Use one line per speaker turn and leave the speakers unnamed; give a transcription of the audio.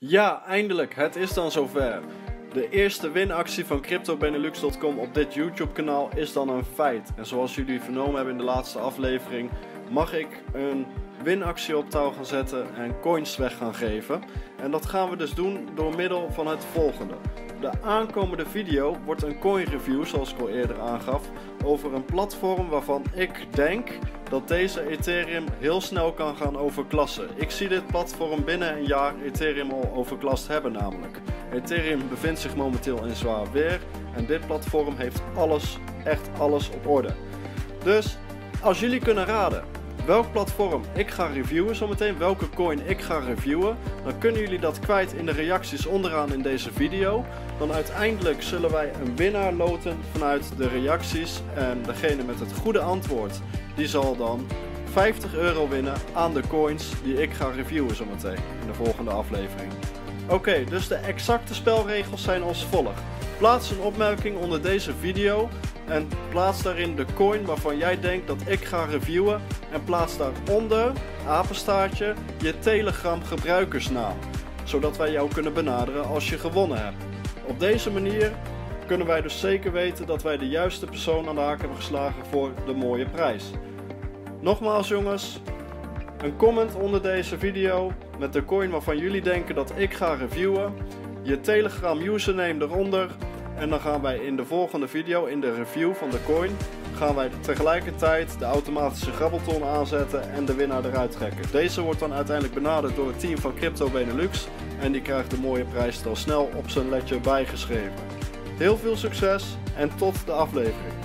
Ja, eindelijk, het is dan zover. De eerste winactie van CryptoBenelux.com op dit YouTube kanaal is dan een feit. En zoals jullie vernomen hebben in de laatste aflevering, mag ik een winactie op touw gaan zetten en coins weg gaan geven. En dat gaan we dus doen door middel van het volgende. De aankomende video wordt een coin review, zoals ik al eerder aangaf, over een platform waarvan ik denk dat deze Ethereum heel snel kan gaan overklassen. Ik zie dit platform binnen een jaar Ethereum al overklast hebben namelijk. Ethereum bevindt zich momenteel in zwaar weer en dit platform heeft alles, echt alles op orde. Dus als jullie kunnen raden welk platform ik ga reviewen zometeen, welke coin ik ga reviewen, dan kunnen jullie dat kwijt in de reacties onderaan in deze video. Dan uiteindelijk zullen wij een winnaar loten vanuit de reacties en degene met het goede antwoord, die zal dan €50 winnen aan de coins die ik ga reviewen zometeen in de volgende aflevering. Oké, dus de exacte spelregels zijn als volgt. Plaats een opmerking onder deze video en plaats daarin de coin waarvan jij denkt dat ik ga reviewen en plaats daaronder, apenstaartje, je Telegram gebruikersnaam, zodat wij jou kunnen benaderen als je gewonnen hebt. Op deze manier kunnen wij dus zeker weten dat wij de juiste persoon aan de haak hebben geslagen voor de mooie prijs. Nogmaals jongens, een comment onder deze video met de coin waarvan jullie denken dat ik ga reviewen, je Telegram username eronder en dan gaan wij in de volgende video, in de review van de coin, gaan wij tegelijkertijd de automatische grabbelton aanzetten en de winnaar eruit trekken. Deze wordt dan uiteindelijk benaderd door het team van Crypto Benelux en die krijgt de mooie prijs al snel op zijn ledger bijgeschreven. Heel veel succes en tot de aflevering.